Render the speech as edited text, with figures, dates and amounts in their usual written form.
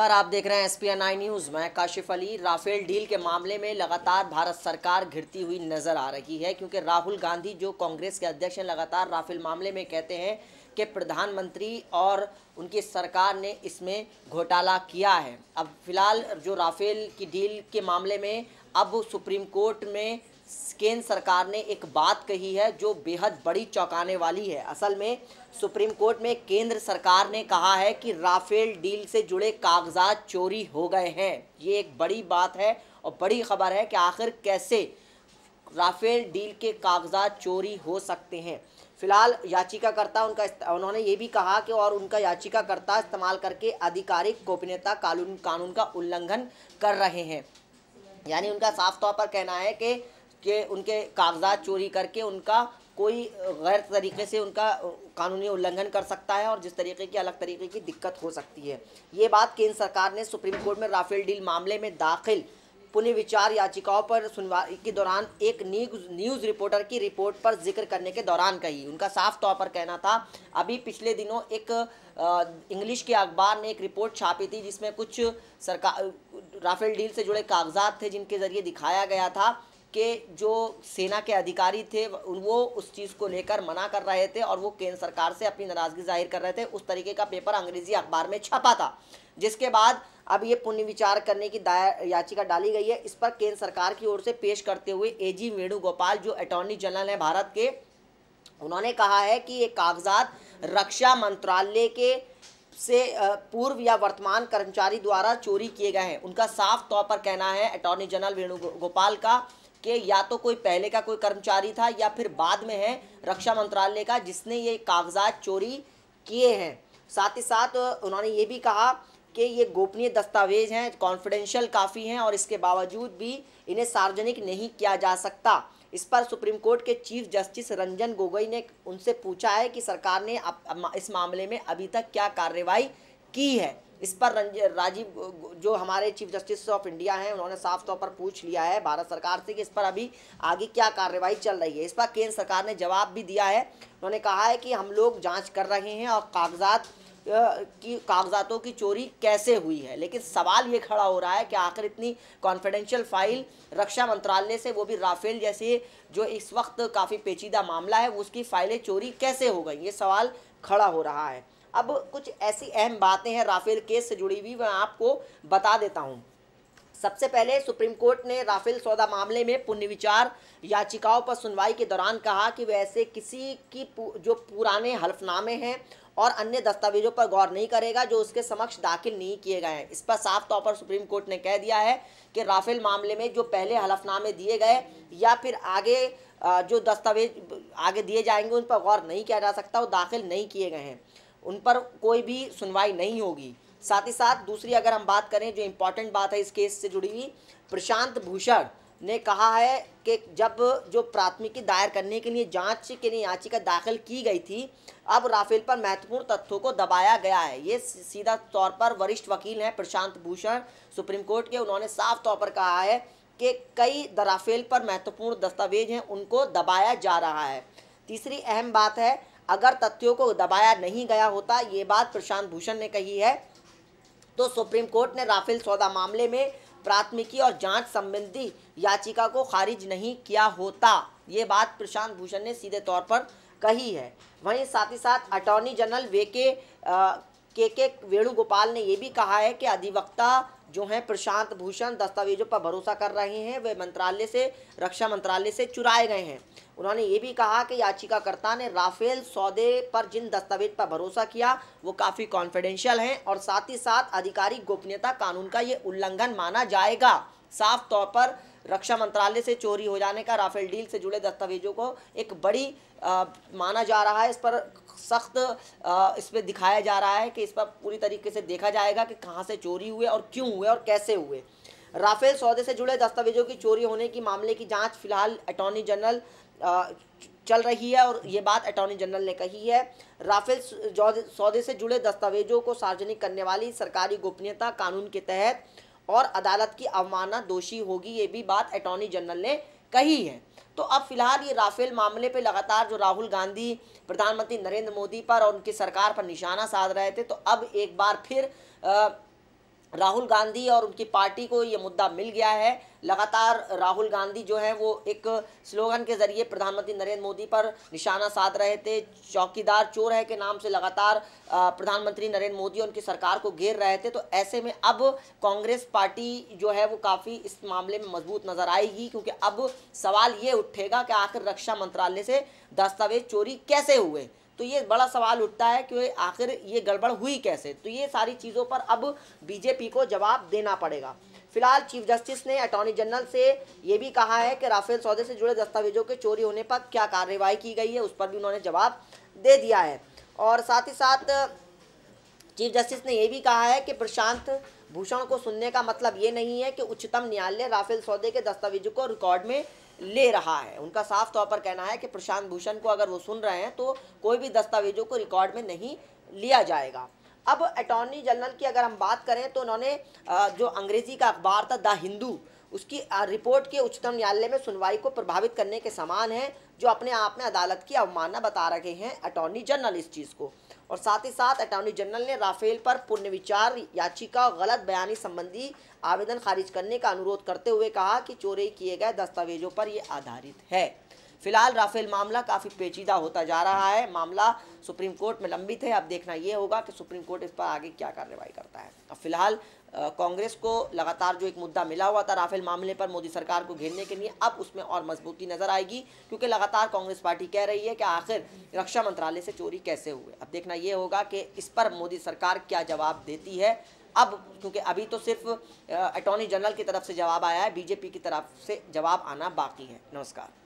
नमस्कार, आप देख रहे हैं SPN9 न्यूज़। मैं काशिफ अली। राफेल डील के मामले में लगातार भारत सरकार घिरती हुई नजर आ रही है, क्योंकि राहुल गांधी जो कांग्रेस के अध्यक्ष हैं लगातार राफेल मामले में कहते हैं कि प्रधानमंत्री और उनकी सरकार ने इसमें घोटाला किया है। अब फिलहाल जो राफेल की डील के मामले में अब सुप्रीम कोर्ट में केंद्र सरकार ने एक बात कही है जो बेहद बड़ी चौंकाने वाली है। असल में सुप्रीम कोर्ट में केंद्र सरकार ने कहा है कि राफेल डील से जुड़े कागजात चोरी हो गए हैं। ये एक बड़ी बात है और बड़ी खबर है कि आखिर कैसे राफेल डील के कागजात चोरी हो सकते हैं। फिलहाल याचिकाकर्ता उन्होंने ये भी कहा कि और उनका याचिकाकर्ता इस्तेमाल करके आधिकारिक गोपनीयता कानून का उल्लंघन कर रहे हैं। यानी उनका साफ तौर पर कहना है कि उनके कागजात चोरी करके उनका कोई गैर तरीके से उनका कानूनी उल्लंघन कर सकता है और जिस तरीके की अलग तरीके की दिक्कत हो सकती है। ये बात केंद्र सरकार ने सुप्रीम कोर्ट में राफेल डील मामले में दाखिल पुनर्विचार याचिकाओं पर सुनवाई के दौरान एक न्यूज़ रिपोर्टर की रिपोर्ट पर जिक्र करने के दौरान कही। उनका साफ तौर पर कहना था, अभी पिछले दिनों एक इंग्लिश के अखबार ने एक रिपोर्ट छापी थी जिसमें कुछ सरकार राफेल डील से जुड़े कागजात थे, जिनके ज़रिए दिखाया गया था कि जो सेना के अधिकारी थे वो उस चीज़ को लेकर मना कर रहे थे और वो केंद्र सरकार से अपनी नाराज़गी जाहिर कर रहे थे। उस तरीके का पेपर अंग्रेजी अखबार में छपा था, जिसके बाद अब ये पुनर्विचार करने की याचिका डाली गई है। इस पर केंद्र सरकार की ओर से पेश करते हुए AG वेणुगोपाल जो अटॉर्नी जनरल हैं भारत के, उन्होंने कहा है कि ये कागजात रक्षा मंत्रालय के से पूर्व या वर्तमान कर्मचारी द्वारा चोरी किए गए हैं। उनका साफ तौर पर कहना है अटॉर्नी जनरल वेणुगोपाल का कि या तो कोई पहले का कोई कर्मचारी था या फिर बाद में है रक्षा मंत्रालय का जिसने ये कागजात चोरी किए हैं। साथ ही साथ उन्होंने ये भी कहा कि ये गोपनीय दस्तावेज हैं, कॉन्फिडेंशियल काफ़ी हैं और इसके बावजूद भी इन्हें सार्वजनिक नहीं किया जा सकता। इस पर सुप्रीम कोर्ट के चीफ जस्टिस रंजन गोगोई ने उनसे पूछा है कि सरकार ने इस मामले में अभी तक क्या कार्रवाई की है। इस पर राजीव जो हमारे चीफ जस्टिस ऑफ इंडिया हैं, उन्होंने साफ तौर पर पूछ लिया है भारत सरकार से कि इस पर अभी आगे क्या कार्रवाई चल रही है। इस पर केंद्र सरकार ने जवाब भी दिया है। उन्होंने कहा है कि हम लोग जांच कर रहे हैं और कागजातों की चोरी कैसे हुई है। लेकिन सवाल ये खड़ा हो रहा है कि आखिर इतनी कॉन्फिडेंशियल फाइल रक्षा मंत्रालय से, वो भी राफेल जैसे जो इस वक्त काफ़ी पेचीदा मामला है, उसकी फाइलें चोरी कैसे हो गई, ये सवाल खड़ा हो रहा है। अब कुछ ऐसी अहम बातें हैं राफेल केस से जुड़ी हुई, मैं आपको बता देता हूं। सबसे पहले सुप्रीम कोर्ट ने राफेल सौदा मामले में पुनर्विचार याचिकाओं पर सुनवाई के दौरान कहा कि वैसे किसी की जो पुराने हलफनामे हैं और अन्य दस्तावेजों पर गौर नहीं करेगा जो उसके समक्ष दाखिल नहीं किए गए हैं। इस पर साफ तौर पर सुप्रीम कोर्ट ने कह दिया है कि राफेल मामले में जो पहले हलफनामे दिए गए या फिर आगे जो दस्तावेज आगे दिए जाएंगे उन पर गौर नहीं किया जा सकता, वो दाखिल नहीं किए गए हैं, उन पर कोई भी सुनवाई नहीं होगी। साथ ही साथ दूसरी अगर हम बात करें जो इम्पोर्टेंट बात है इस केस से जुड़ी हुई, प्रशांत भूषण ने कहा है कि जब जो प्राथमिकी दायर करने के लिए जांच के लिए याचिका दाखिल की गई थी, अब राफेल पर महत्वपूर्ण तथ्यों को दबाया गया है। ये सीधा तौर पर वरिष्ठ वकील हैं प्रशांत भूषण सुप्रीम कोर्ट के, उन्होंने साफ तौर पर कहा है कि कई राफेल पर महत्वपूर्ण दस्तावेज हैं उनको दबाया जा रहा है। तीसरी अहम बात है, अगर तथ्यों को दबाया नहीं गया होता, ये बात प्रशांत भूषण ने कही है, तो सुप्रीम कोर्ट ने राफेल सौदा मामले में प्राथमिकी और जांच संबंधी याचिका को खारिज नहीं किया होता। ये बात प्रशांत भूषण ने सीधे तौर पर कही है। वहीं साथ ही साथ अटॉर्नी जनरल के वेणुगोपाल ने यह भी कहा है कि अधिवक्ता जो हैं प्रशांत भूषण दस्तावेजों पर भरोसा कर रहे हैं, वे रक्षा मंत्रालय से चुराए गए हैं। उन्होंने ये भी कहा कि याचिकाकर्ता ने राफेल सौदे पर जिन दस्तावेज पर भरोसा किया वो काफ़ी कॉन्फिडेंशियल हैं और साथ ही साथ आधिकारिक गोपनीयता कानून का ये उल्लंघन माना जाएगा। साफ तौर पर रक्षा मंत्रालय से चोरी हो जाने का राफेल डील से जुड़े दस्तावेजों को एक बड़ी माना जा रहा है। इस पर सख्त इस पर दिखाया जा रहा है कि इस पर पूरी तरीके से देखा जाएगा कि कहाँ से चोरी हुए और क्यों हुए और कैसे हुए। राफेल सौदे से जुड़े दस्तावेजों की चोरी होने की मामले की जांच फिलहाल अटॉर्नी जनरल चल रही है और ये बात अटॉर्नी जनरल ने कही है। राफेल सौदे से जुड़े दस्तावेजों को सार्वजनिक करने वाली सरकारी गोपनीयता कानून के तहत और अदालत की अवमानना दोषी होगी, ये भी बात अटॉर्नी जनरल ने कही है। तो अब फिलहाल ये राफेल मामले पे लगातार जो राहुल गांधी प्रधानमंत्री नरेंद्र मोदी पर और उनकी सरकार पर निशाना साध रहे थे, तो अब एक बार फिर राहुल गांधी और उनकी पार्टी को ये मुद्दा मिल गया है। लगातार राहुल गांधी जो है वो एक स्लोगन के जरिए प्रधानमंत्री नरेंद्र मोदी पर निशाना साध रहे थे। चौकीदार चोर है के नाम से लगातार प्रधानमंत्री नरेंद्र मोदी और उनकी सरकार को घेर रहे थे। तो ऐसे में अब कांग्रेस पार्टी जो है वो काफ़ी इस मामले में मजबूत नजर आएगी, क्योंकि अब सवाल ये उठेगा कि आखिर रक्षा मंत्रालय से दस्तावेज चोरी कैसे हुए। तो ये बड़ा सवाल उठता है कि आखिर ये गड़बड़ हुई कैसे। तो ये सारी चीज़ों पर अब बीजेपी को जवाब देना पड़ेगा। फिलहाल चीफ जस्टिस ने अटॉर्नी जनरल से ये भी कहा है कि राफेल सौदे से जुड़े दस्तावेजों के चोरी होने पर क्या कार्रवाई की गई है, उस पर भी उन्होंने जवाब दे दिया है। और साथ ही साथ चीफ जस्टिस ने यह भी कहा है कि प्रशांत भूषण को सुनने का मतलब ये नहीं है कि उच्चतम न्यायालय राफेल सौदे के दस्तावेजों को रिकॉर्ड में ले रहा है। उनका साफ तौर पर कहना है कि प्रशांत भूषण को अगर वो सुन रहे हैं तो कोई भी दस्तावेजों को रिकॉर्ड में नहीं लिया जाएगा। अब अटॉर्नी जनरल की अगर हम बात करें तो उन्होंने जो अंग्रेजी का अखबार था द हिंदू, उसकी रिपोर्ट के उच्चतम न्यायालय में सुनवाई को प्रभावित करने के समान है, जो अपने आप में अदालत की अवमानना बता रहे हैं अटॉर्नी जनरल इस चीज़ को। और साथ ही साथ अटॉर्नी जनरल ने राफेल पर पुनर्विचार याचिका गलत बयानी संबंधी आवेदन खारिज करने का अनुरोध करते हुए कहा कि चोरी किए गए दस्तावेजों पर यह आधारित है। फिलहाल राफेल मामला काफ़ी पेचीदा होता जा रहा है। मामला सुप्रीम कोर्ट में लंबित है। अब देखना ये होगा कि सुप्रीम कोर्ट इस पर आगे क्या कार्रवाई करता है। अब फिलहाल कांग्रेस को लगातार जो एक मुद्दा मिला हुआ था राफेल मामले पर मोदी सरकार को घेरने के लिए, अब उसमें और मजबूती नजर आएगी, क्योंकि लगातार कांग्रेस पार्टी कह रही है कि आखिर रक्षा मंत्रालय से चोरी कैसे हुए। अब देखना ये होगा कि इस पर मोदी सरकार क्या जवाब देती है। अब क्योंकि अभी तो सिर्फ अटॉर्नी जनरल की तरफ से जवाब आया है, बीजेपी की तरफ से जवाब आना बाकी है। नमस्कार।